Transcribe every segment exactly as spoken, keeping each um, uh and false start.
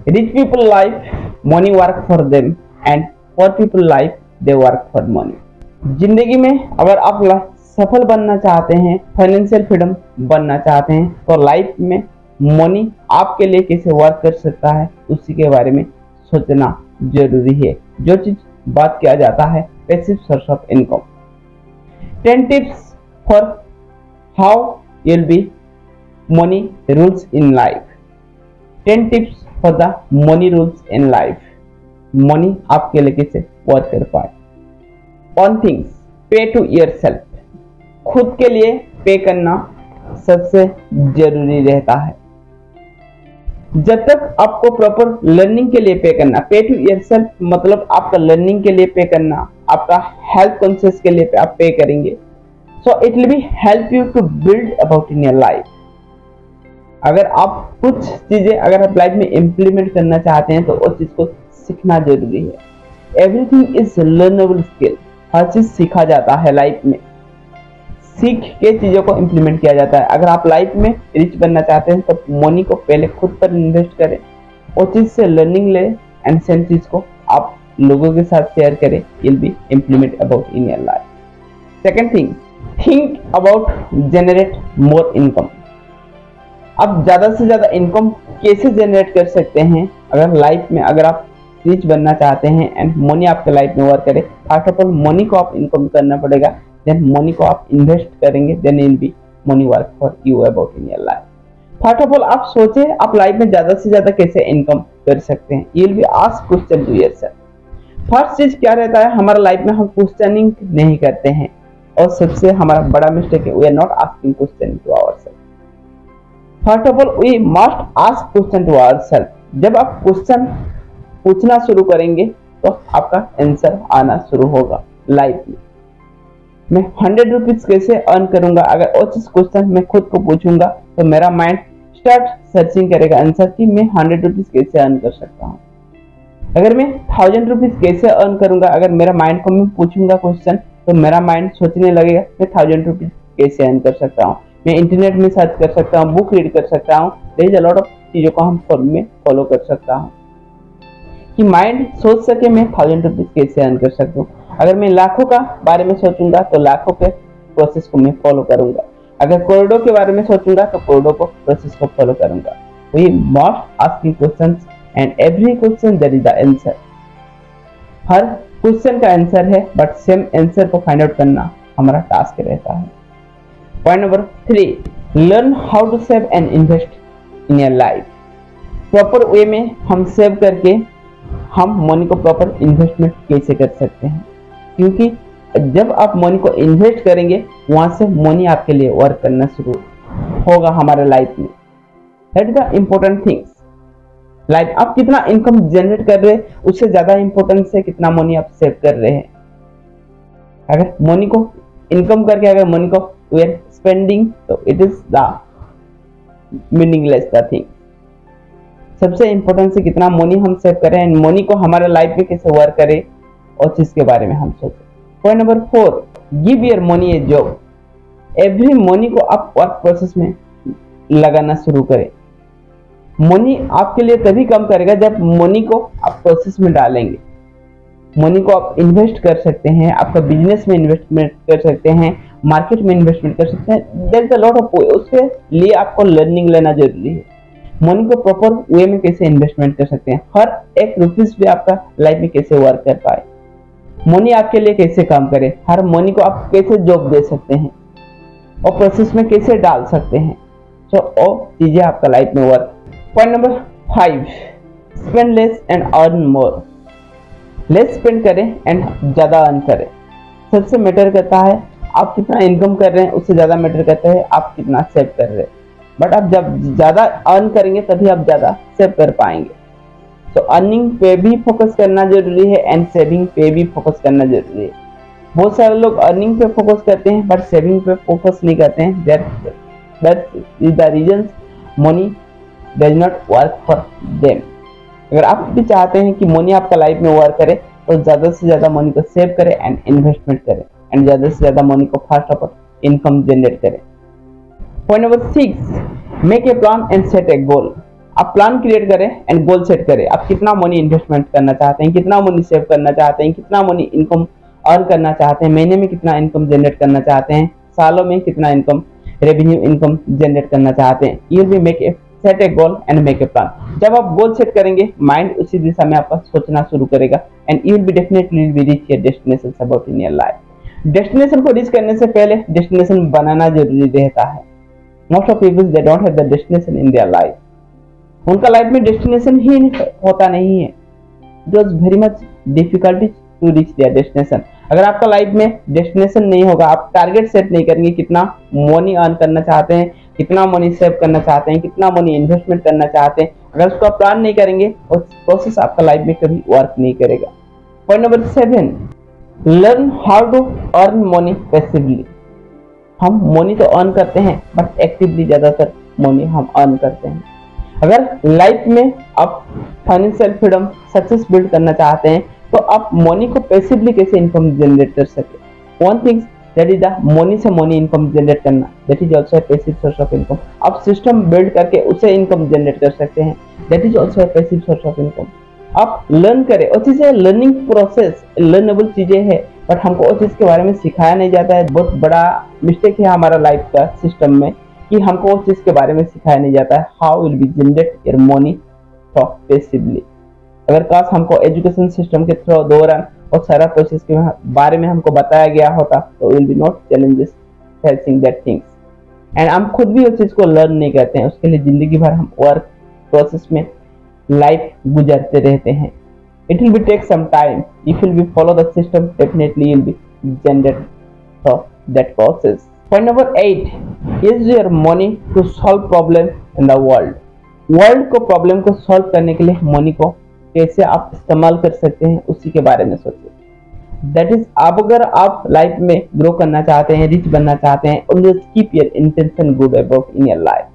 Rich people life, money work for them, and poor people life, they work for money. जिंदगी में अगर आप सफल बनना चाहते हैं, फाइनेंशियल फ्रीडम बनना चाहते हैं, तो लाइफ में मनी आपके लिए कैसे वर्क कर सकता है उसी के बारे में सोचना जरूरी है। जो चीज बात किया जाता है passive source of income. Ten tips for how you will be money rules in life. Ten tips for the money rules in life. Money आपके लिए कैसे वर्क कर पाए। One things, pay to yourself. खुद के लिए पे करना सबसे जरूरी रहता है। जब तक आपको प्रॉपर लर्निंग के लिए पे करना, पे टू योरसेल्फ मतलब आपका लर्निंग के लिए पे करना, आपका हेल्थ कॉन्शियस के लिए आप पे करेंगे, so it will be help you to build about in your life. अगर आप कुछ चीजें अगर आप लाइफ में इम्प्लीमेंट करना चाहते हैं तो उस चीज को सीखना जरूरी है। Everything is learnable skill. हर चीज सीखा जाता है लाइफ में, सीख के चीजों को इम्प्लीमेंट किया जाता है। अगर आप लाइफ में रिच बनना चाहते हैं तो मनी को पहले खुद पर इन्वेस्ट करें, वो चीज से लर्निंग ले एंड सेम चीज को आप लोगों के साथ शेयर करें, will be implement about in your life. Second thing, think about generate more income. आप ज्यादा से ज्यादा इनकम कैसे जनरेट कर सकते हैं अगर लाइफ में अगर आप रिच बनना चाहते हैं एंड मनी आपके लाइफ में वर्क करे। फर्स्ट ऑफ ऑल मनी को आप इनकम करना पड़ेगा, देन मनी को आप इन्वेस्ट करेंगे, then will be money work for you about in your life. First of all आप सोचे आप लाइफ में ज्यादा से ज्यादा कैसे इनकम कर सकते हैं। You will be ask question to yourself. First चीज क्या रहता है, हमारा लाइफ में हम क्वेश्चनिंग नहीं करते हैं और सबसे हमारा बड़ा मिस्टेक है, we are not asking question to ourselves. First of all we must ask question to ourselves. जब आप क्वेश्चन पूछना शुरू करेंगे तो आपका आंसर आना शुरू होगा लाइफ में। मैं हंड्रेड रुपीज कैसे अर्न करूंगा, अगर वो चीज क्वेश्चन मैं खुद को पूछूंगा तो मेरा माइंड स्टार्ट सर्चिंग करेगा आंसर की मैं हंड्रेड रुपीज कैसे अर्न कर सकता हूँ। अगर मैं थाउजेंड रुपीज कैसे अर्न करूंगा, अगर मेरा माइंड को मैं पूछूंगा क्वेश्चन तो मेरा माइंड सोचने लगेगा मैं थाउजेंड रुपीज कैसे अर्न कर सकता हूँ। मैं इंटरनेट में सर्च कर सकता हूँ, बुक रीड कर सकता हूँ, there is a lot of चीजों को हम फॉलो में फॉलो कर सकता हूँ कि माइंड सोच सके मैं थाउजेंड रुपीज कैसे अर्न कर सकता हूँ। अगर मैं लाखों का बारे में सोचूंगा तो लाखों के प्रोसेस को मैं फॉलो करूंगा। अगर करोड़ों के बारे में सोचूंगा तो करोड़ों को प्रोसेस को फॉलो करूंगा। We must asking questions and every question there is the answer. हर क्वेश्चन का आंसर है बट सेम आंसर को फाइंड आउट करना हमारा टास्क रहता है। Point number three, learn how to save and invest in your life. Proper way में हम सेव करके हम मनी को प्रॉपर इन्वेस्टमेंट कैसे कर सकते हैं, क्योंकि जब आप मनी को इन्वेस्ट करेंगे वहां से मनी आपके लिए वर्क करना शुरू होगा हमारे लाइफ में। That is the important things. Life आप कितना इनकम जनरेट कर रहे हैं उससे ज्यादा इंपॉर्टेंस है कितना मनी आप सेव कर रहे हैं। अगर मनी को इनकम करके अगर मनी को वी आर स्पेंडिंग तो it is the meaningless the thing. सबसे इंपॉर्टेंट है कितना मनी हम सेव करें एंड मनी को हमारे लाइफ में कैसे वर्क करे और चीज के बारे में हम सोचें। Point number four, give your money a job. Every money को आप वर्क प्रोसेस में लगाना शुरू करें। मनी आपके लिए तभी कम करेगा जब मनी को आप प्रोसेस में डालेंगे। मनी को आप इन्वेस्ट कर सकते हैं, आपका बिजनेस में इन्वेस्टमेंट कर सकते हैं, मार्केट में इन्वेस्टमेंट कर सकते हैं। There is a lot of way. उसके लिए आपको लर्निंग लेना जरूरी है। मनी को प्रॉपर वे में कैसे इन्वेस्टमेंट कर सकते हैं, हर एक रुपीस भी आपका लाइफ में कैसे वर्क कर पाए, मनी आपके लिए कैसे काम करे, हर मनी को आप कैसे जॉब दे सकते हैं और प्रोसेस में कैसे डाल सकते हैं, तो वो चीजें आपका लाइफ में work. Point number five, spend less and earn more. Less spend करें एंड ज्यादा अर्न करें। सबसे मैटर करता है आप कितना इनकम कर रहे हैं, उससे ज्यादा मैटर करता है आप कितना सेव कर रहे हैं। बट आप जब ज्यादा अर्न करेंगे तभी आप ज्यादा सेव कर पाएंगे। तो अर्निंग पे भी फोकस करना जरूरी है एंड सेविंग पे भी फोकस करना जरूरी है। बहुत सारे लोग अर्निंग पे फोकस करते हैं बट सेविंग पे फोकस नहीं करते हैं। That is the reason money does not work for them. अगर आप भी चाहते हैं कि मनी आपका लाइफ में वर्क करे तो ज्यादा से ज्यादा मनी को सेव करें एंड इन्वेस्टमेंट करें एंड ज्यादा से ज्यादा मनी को first of all income generate करें। Point number six, make a plan and set a goal. आप प्लान क्रिएट करें एंड गोल सेट करें। आप कितना मनी इन्वेस्टमेंट करना चाहते हैं, कितना मनी सेव करना चाहते हैं, कितना मनी इनकम अर्न करना चाहते हैं, महीने में कितना इनकम जनरेट करना चाहते हैं, सालों में कितना इनकम रेवेन्यू इनकम जनरेट करना चाहते हैं। You will make a set a goal and make a plan. जब आप गोल सेट करेंगे माइंड उसी दिशा में आपका सोचना शुरू करेगा and you will be definitely be reach your destination about in your life. Destination को रीच करने से पहले डेस्टिनेशन बनाना जरूरी रहता है। Most of people they don't have the destination in their life. उनका लाइफ में डेस्टिनेशन ही होता नहीं है। It was very much difficulty to reach their destination. अगर आपका लाइफ में डेस्टिनेशन नहीं होगा, आप टारगेट सेट नहीं करेंगे, कितना मनी अर्न करना चाहते हैं, कितना मनी सेव करना चाहते हैं, कितना मनी इन्वेस्टमेंट करना चाहते हैं, अगर उसका प्लान नहीं करेंगे और प्रोसेस आपका लाइफ में कभी वर्क नहीं करेगा। Point number seven, learn how to earn money passively. हम मनी तो अर्न करते हैं बट एक्टिवली ज्यादातर मनी हम अर्न करते हैं। अगर लाइफ में आप फाइनेंशियल फ्रीडम सक्सेस बिल्ड करना चाहते हैं तो आप मनी को पैसिवली कैसे इनकम जनरेट कर सके। One thing that is the money से मनी इनकम जनरेट करना, that is also a passive source of income. आप सिस्टम बिल्ड करके उसे इनकम जनरेट कर सकते हैं, that is also a passive source of income. आप लर्न करें, और चीजें लर्निंग प्रोसेस लर्नेबल चीजें हैं बट हमको उस चीज के बारे में सिखाया नहीं जाता है। बहुत बड़ा मिस्टेक है हमारा लाइफ का सिस्टम में कि हमको उस चीज के बारे में सिखाया नहीं जाता है। How will be generate your money passively. अगर काश हमको एजुकेशन सिस्टम के थ्रू दौरान और सारा प्रोसेस के बारे में हमको बताया गया होता तो will be not challenges facing that things. And हम खुद भी उस चीज को लर्न नहीं करते हैं, उसके लिए जिंदगी भर हम वर्क प्रोसेस में लाइफ गुजरते रहते हैं। It will be take some time, if will be follow the system definitely you will be generate through that process. Point number eight, use your money to solve problem in the world. World को problem को solve करने के लिए money को कैसे आप इस्तेमाल कर सकते हैं उसी के बारे में सोचिए। दैट इज, आप अगर आप लाइफ में ग्रो करना चाहते हैं, रिच बनना चाहते हैं, always keep your intention good about in your life.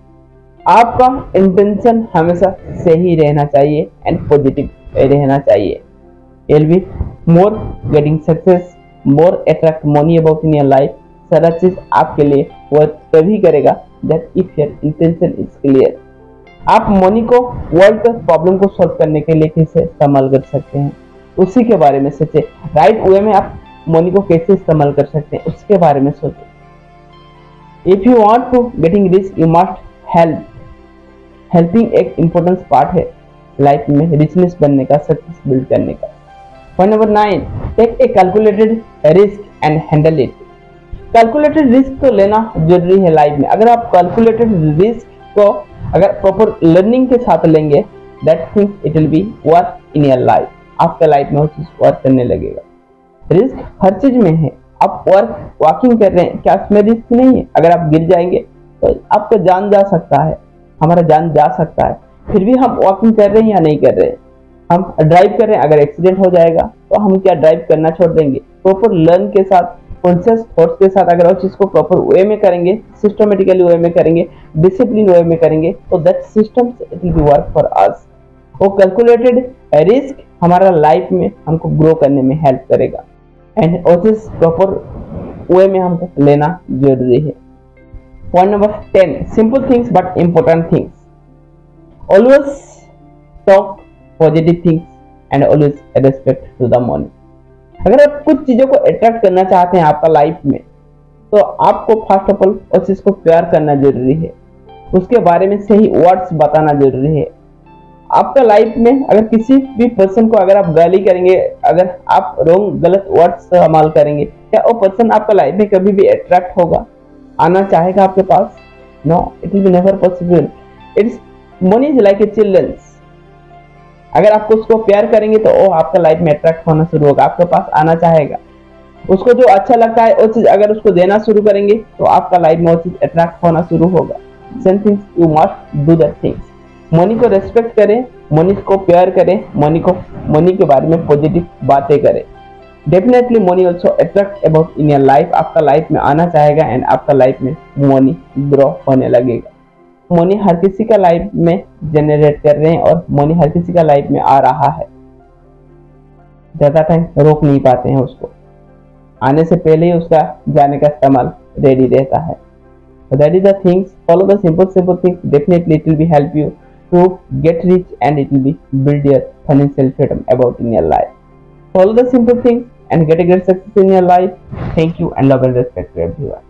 आपका इंटेंशन हमेशा सही रहना चाहिए एंड पॉजिटिव रहना चाहिए। You will be more getting success, more attract money about in your life. सारा चीज आपके लिए वो तभी करेगा that if your intention is clear. आप मनी को वर्ल्ड के प्रॉब्लम को सॉल्व करने के लिए कैसे इस्तेमाल कर सकते हैं उसी के बारे में सोचें। राइट वे में आप मनी को कैसे इस्तेमाल कर सकते हैं उसके बारे में सोचें। If you want to getting rich you must help. Helping एक इम्पोर्टेंट पार्ट है लाइफ में रिचनेस बनने का, सक्सेस बिल्ड करने का। Point number nine, take a calculated risk and handle it. Calculated risk तो लेना जरूरी है लाइफ में। अगर आप कैलकुलेटेड रिस्क को अगर प्रॉपर लर्निंग के साथ लेंगे, that thing it will be work in your life. आपका लाइफ में वो चीज वर्क करने लगेगा। रिस्क हर चीज में है। आप वर्क वॉकिंग कर रहे हैं, क्या उसमें रिस्क नहीं है? अगर आप गिर जाएंगे तो आपका जान जा सकता है, हमारा जान जा सकता है, फिर भी हम वॉकिंग कर रहे हैं या नहीं कर रहे हैं। हम ड्राइव कर रहे हैं, अगर एक्सीडेंट हो जाएगा तो हम क्या ड्राइव करना छोड़ देंगे? प्रॉपर लर्न के साथ, कॉन्शियस थॉट्स के साथ अगर उस चीज को प्रॉपर वे में करेंगे, सिस्टमेटिकली वे में करेंगे, डिसिप्लिन वे में करेंगे तो that system it will be work for us. वो कैलकुलेटेड रिस्क हमारा लाइफ में हमको ग्रो करने में हेल्प करेगा एंड वो चीज प्रॉपर वे में हमको लेना जरूरी है। Point number ten, simple things but important things. Always talk positive things and always respect to the money. अगर आप कुछ चीजों को अट्रैक्ट करना चाहते हैं आपका लाइफ में तो आपको फर्स्ट ऑफ ऑल उस चीज को प्यार करना जरूरी है, उसके बारे में सही वर्ड्स बताना जरूरी है। आपका लाइफ में अगर किसी भी पर्सन को अगर आप गाली करेंगे, अगर आप रॉन्ग गलत वर्ड्स इस्तेमाल करेंगे, क्या वो पर्सन आपका लाइफ में कभी भी अट्रैक्ट होगा, आना चाहेगा आपके पास? No, it will be never possible. It's money is like a children's. अगर आपको उसको प्यार करेंगे तो वो आपका लाइफ में अट्रैक्ट होना शुरू होगा, आपके पास आना चाहेगा। उसको जो अच्छा लगता है वो चीज अगर उसको देना शुरू करेंगे तो आपका लाइफ में वो चीज अट्रैक्ट होना शुरू होगा। Same things, you must do that things. Money को रेस्पेक्ट करें, मनी को प्यार करें, मनी को मनी के बारे में पॉजिटिव बातें करें। Definitely money also attract about in your life. आपका लाइफ में आना चाहेगा एंड आपका लाइफ में मनी ग्रो होने लगेगा। मनी हर किसी का लाइफ में जनरेट कर रहे हैं और मनी हर किसी का लाइफ में आ रहा है। ज्यादा टाइम रोक नहीं पाते हैं उसको, आने से पहले ही उसका जाने का इस्तेमाल रेडी रहता है। So that is the things, follow the simple simple things, definitely it will be help you to get rich, and it will be build your financial freedom about in your life. Follow the simple things and get a great success in your life. Thank you and love and respect to everyone.